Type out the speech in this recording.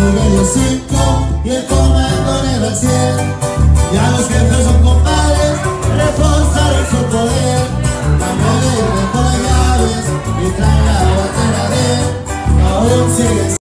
Sigue los 5 y el comando negro al 100. Ya los jefes son compadres, reforzaron su poder. Cambian de llaves y traen la bandera de aún sigue